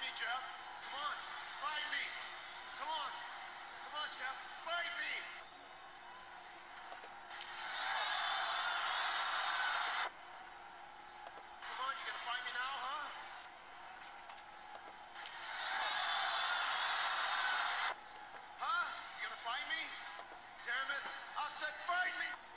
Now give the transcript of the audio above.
me, Jeff. Come on, fight me. Come on. Come on, Jeff. Fight me. Come on, you gonna fight me now, huh? Huh? You gonna fight me? Damn it. I said fight me.